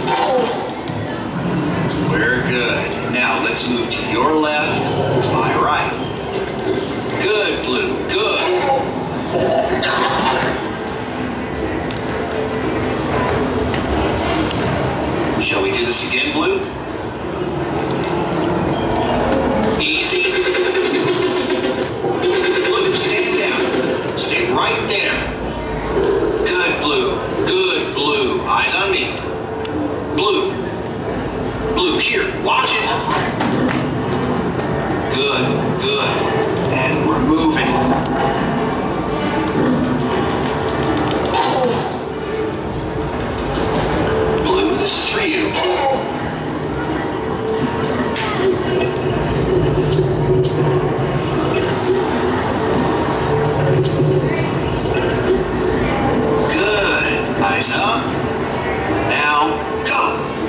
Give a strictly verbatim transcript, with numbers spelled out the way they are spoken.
We're good. Now let's move to your left, my right. Good, Blue, good. Shall we do this again, Blue? Easy. Blue, stand down. Stay right there. Good, Blue. Good, Blue. Eyes on me. Blue. Blue, here. Watch it. Good, good. And we're moving. Blue, this is for you. Good. Eyes up. Now, go.